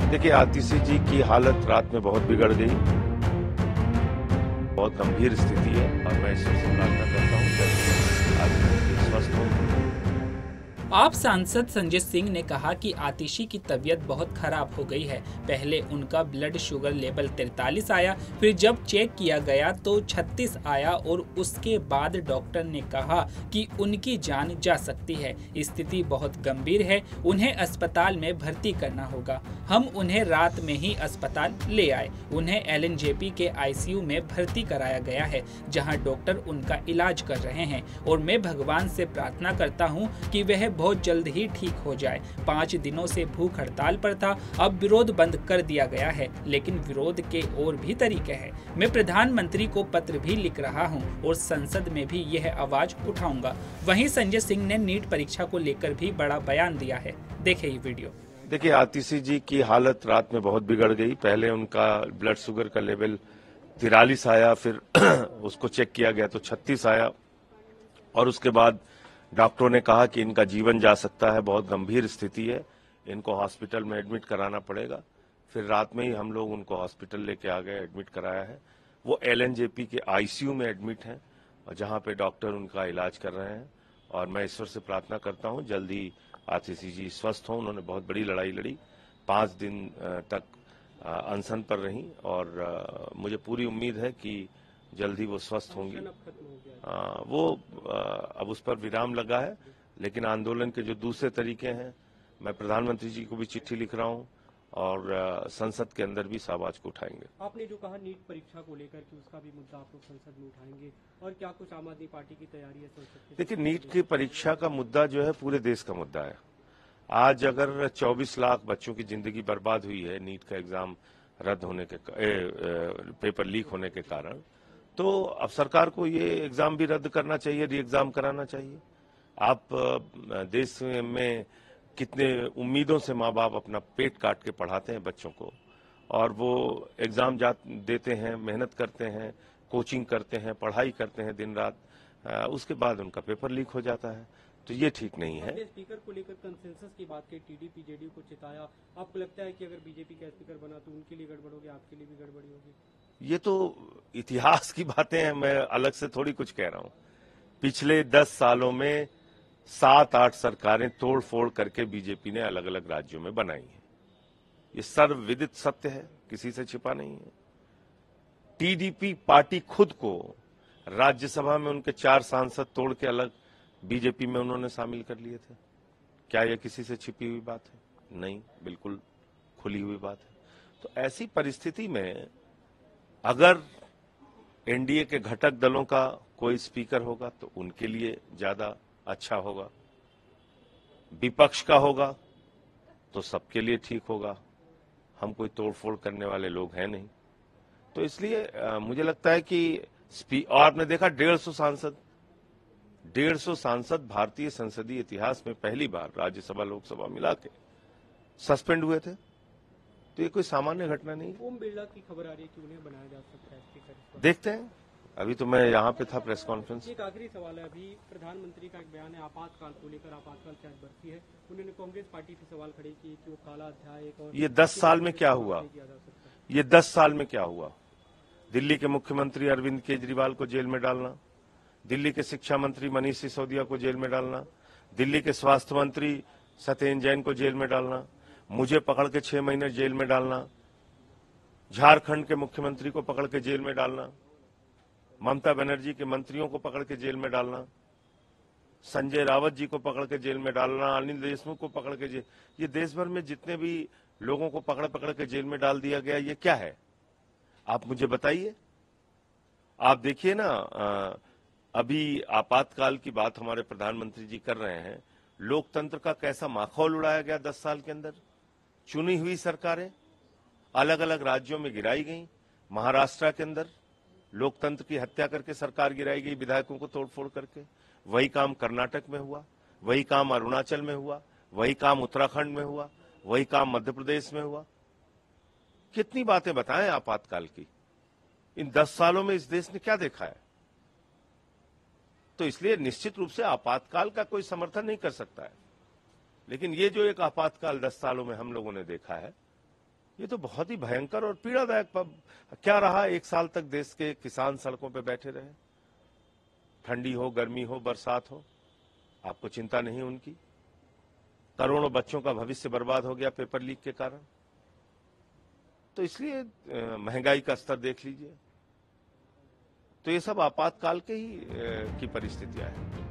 देखिए, आतिशी जी की हालत रात में बहुत बिगड़ गई, बहुत गंभीर स्थिति है और मैं ईश्वर से प्रार्थना करता हूँ कि आतिशी स्वस्थ हो। आप सांसद संजय सिंह ने कहा कि आतिशी की तबीयत बहुत खराब हो गई है। पहले उनका ब्लड शुगर लेवल 43 आया, फिर जब चेक किया गया तो 36 आया और उसके बाद डॉक्टर ने कहा कि उनकी जान जा सकती है। स्थिति बहुत गंभीर है, उन्हें अस्पताल में भर्ती करना होगा। हम उन्हें रात में ही अस्पताल ले आए। उन्हें एलएनजेपी के आईसीयू में भर्ती कराया गया है, जहां डॉक्टर उनका इलाज कर रहे हैं और मैं भगवान से प्रार्थना करता हूं कि वह बहुत जल्द ही ठीक हो जाए। 5 दिनों से भूख हड़ताल पर था, अब विरोध बंद कर दिया गया है, लेकिन विरोध के और भी तरीके हैं। मैं प्रधानमंत्री को पत्र भी लिख रहा हूं और संसद में भी यह आवाज उठाऊंगा। वहीं संजय सिंह ने नीट परीक्षा को लेकर भी बड़ा बयान दिया है। देखिए ये वीडियो। देखिए, आतिशी जी की हालत रात में बहुत बिगड़ गई। पहले उनका ब्लड शुगर का लेवल 43 आया, फिर उसको चेक किया गया तो 36 आया और उसके बाद डॉक्टरों ने कहा कि इनका जीवन जा सकता है, बहुत गंभीर स्थिति है, इनको हॉस्पिटल में एडमिट कराना पड़ेगा। फिर रात में ही हम लोग उनको हॉस्पिटल लेके आ गए, एडमिट कराया है। वो एलएनजेपी के आईसीयू में एडमिट हैं और जहां पे डॉक्टर उनका इलाज कर रहे हैं और मैं ईश्वर से प्रार्थना करता हूं जल्दी आतिशी जी स्वस्थ हों। उन्होंने बहुत बड़ी लड़ाई लड़ी, 5 दिन तक अनशन पर रही और मुझे पूरी उम्मीद है कि जल्द ही वो स्वस्थ होंगी। अब उस पर विराम लगा है, लेकिन आंदोलन के जो दूसरे तरीके हैं, मैं प्रधानमंत्री जी को भी चिट्ठी लिख रहा हूं और संसद के अंदर भी इस आवाज को उठाएंगे। आपने जो कहा नीट परीक्षा को लेकर कि उसका भी मुद्दा आप लोग संसद में उठाएंगे, और क्या कुछ आम आदमी पार्टी की तैयारी है संसद में? देखिए, नीट की परीक्षा का मुद्दा जो है पूरे देश का मुद्दा है। आज अगर 24 लाख बच्चों की जिंदगी बर्बाद हुई है नीट का एग्जाम रद्द होने के पेपर लीक होने के कारण, तो अब सरकार को ये एग्जाम भी रद्द करना चाहिए, री एग्जाम कराना चाहिए। आप देश में कितने उम्मीदों से माँ बाप अपना पेट काट के पढ़ाते हैं बच्चों को, और वो एग्जाम देते हैं, मेहनत करते हैं, कोचिंग करते हैं, पढ़ाई करते हैं दिन रात, उसके बाद उनका पेपर लीक हो जाता है, तो ये ठीक नहीं है। स्पीकर को लेकर कंसेंसस की बात की, टीडीपी जेडीयू को चिताया। आपको लगता है कि अगर बीजेपी का स्पीकर बना तो उनके लिए गड़बड़ होगी, आपके लिए भी गड़बड़ी होगी? ये तो इतिहास की बातें हैं, मैं अलग से थोड़ी कुछ कह रहा हूं। पिछले 10 सालों में 7-8 सरकारें तोड़ फोड़ करके बीजेपी ने अलग अलग राज्यों में बनाई है। ये सर्वविदित सत्य है, किसी से छिपा नहीं है। टीडीपी पार्टी खुद को राज्यसभा में उनके 4 सांसद तोड़ के अलग बीजेपी में उन्होंने शामिल कर लिए थे। क्या यह किसी से छिपी हुई बात है? नहीं, बिल्कुल खुली हुई बात है। तो ऐसी परिस्थिति में अगर एनडीए के घटक दलों का कोई स्पीकर होगा तो उनके लिए ज्यादा अच्छा होगा, विपक्ष का होगा तो सबके लिए ठीक होगा। हम कोई तोड़फोड़ करने वाले लोग हैं नहीं, तो इसलिए मुझे लगता है कि और आपने देखा 150 सांसद भारतीय संसदीय इतिहास में पहली बार राज्यसभा लोकसभा मिला के सस्पेंड हुए थे, तो ये कोई सामान्य घटना नहीं। ओम बिरला की खबर आ रही है कि उन्हें बनाया जा सकता है स्पीकर। देखते हैं, अभी तो मैं यहाँ पे था प्रेस कॉन्फ्रेंस। एक आखिरी सवाल है, अभी प्रधानमंत्री का एक बयान है आपातकाल को लेकर, आपातकाल की आज बरसी है, उन्होंने कांग्रेस पार्टी पे सवाल खड़े किए कि वो काला अध्याय एक और ये 10 साल में क्या हुआ? ये 10 साल में क्या हुआ? दिल्ली के मुख्यमंत्री अरविंद केजरीवाल को जेल में डालना, दिल्ली के शिक्षा मंत्री मनीष सिसोदिया को जेल में डालना, दिल्ली के स्वास्थ्य मंत्री सत्येंद्र जैन को जेल में डालना, मुझे पकड़ के 6 महीने जेल में डालना, झारखंड के मुख्यमंत्री को पकड़ के जेल में डालना, ममता बनर्जी के मंत्रियों को पकड़ के जेल में डालना, संजय रावत जी को पकड़ के जेल में डालना, अनिल देशमुख को पकड़ के जेल, ये देश भर में जितने भी लोगों को पकड़ पकड़ के जेल में डाल दिया गया, ये क्या है? आप मुझे बताइए। आप देखिए ना, अभी आपातकाल की बात हमारे प्रधानमंत्री जी कर रहे हैं, लोकतंत्र का कैसा माहौल उड़ाया गया 10 साल के अंदर। चुनी हुई सरकारें अलग अलग राज्यों में गिराई गई। महाराष्ट्र के अंदर लोकतंत्र की हत्या करके सरकार गिराई गई, विधायकों को तोड़फोड़ करके। वही काम कर्नाटक में हुआ, वही काम अरुणाचल में हुआ, वही काम उत्तराखंड में हुआ, वही काम मध्य प्रदेश में हुआ। कितनी बातें बताएं आपातकाल की। इन 10 सालों में इस देश ने क्या देखा है? तो इसलिए निश्चित रूप से आपातकाल का कोई समर्थन नहीं कर सकता है, लेकिन ये जो एक आपातकाल 10 सालों में हम लोगों ने देखा है, ये तो बहुत ही भयंकर और पीड़ादायक क्या रहा। 1 साल तक देश के किसान सड़कों पर बैठे रहे, ठंडी हो, गर्मी हो, बरसात हो, आपको चिंता नहीं उनकी। करोड़ों बच्चों का भविष्य बर्बाद हो गया पेपर लीक के कारण। तो इसलिए महंगाई का स्तर देख लीजिए। तो ये सब आपातकाल के ही की परिस्थितियां हैं।